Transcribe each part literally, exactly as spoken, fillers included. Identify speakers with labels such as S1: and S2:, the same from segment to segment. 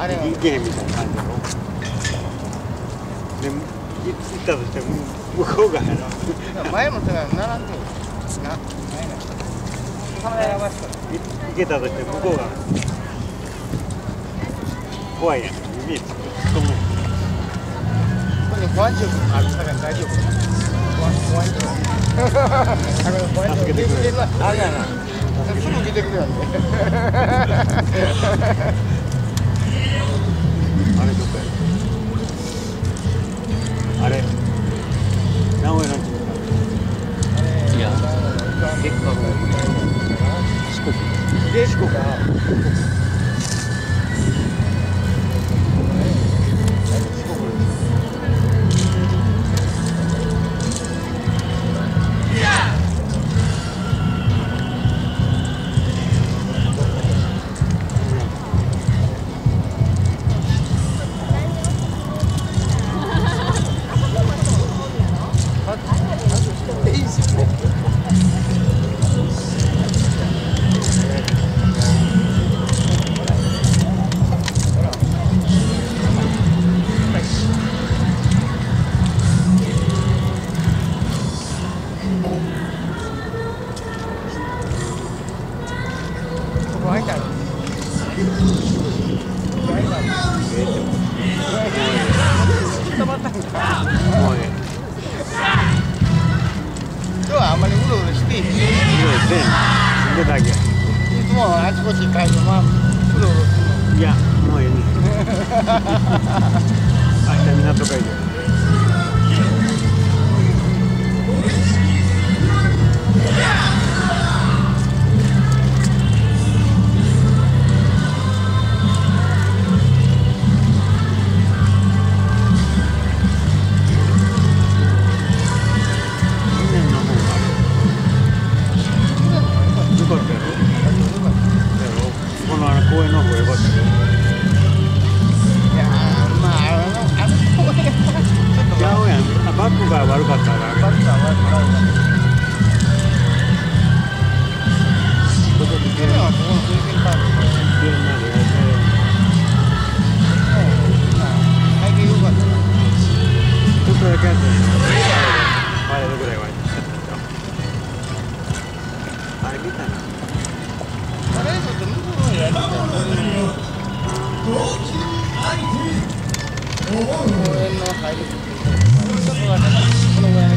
S1: あれ
S2: 行けへんみたいな感じだろ。で行ったとしても向こうがやろ。
S1: 前もさ並んでなないなカメラやばいっすから
S2: 行けたとして向こうが怖いやん。指突っ込む。
S1: ここに保安庁あるから大丈夫。保安庁。あの保安庁出てくれる。あれやな。すぐ出てくるやんね。
S2: あれどこや。あれ。名古屋なんていうか。
S3: いや、結構四国。
S1: で四国か。今日はあんまりうろうろしていいですよ。
S2: 住んでたわけや。
S1: いつもあちこち帰るまあうろうろするの。
S2: いや、もうええね。明日港会場。公園の方が良かったよ。
S1: いやまああのあの公園はちょっと
S2: ちゃうやん。バックが悪かったらあれ。
S1: バックが悪かった。
S2: ここで
S1: 去年はここの水源パークで
S2: 公園までやって。
S1: 体験良かったな。
S2: ちょっとだけやったんや。あれぐらいは。あれ見たな。
S1: あれちょっと向こうのやりたい。公園の入り口。ちょっとだけな。このぐらいの人。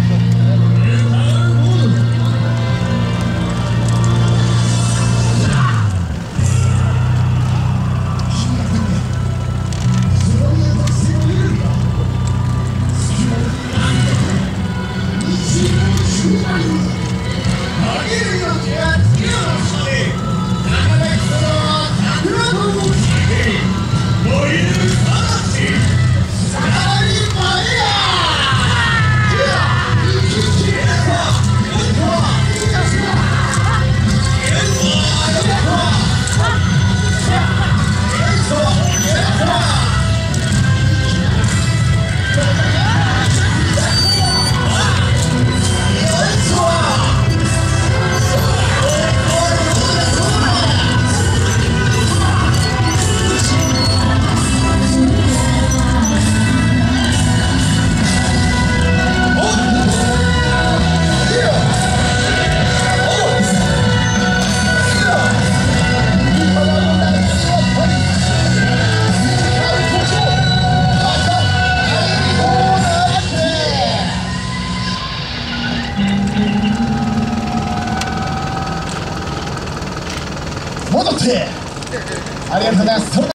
S4: 戻ってありがとうございます。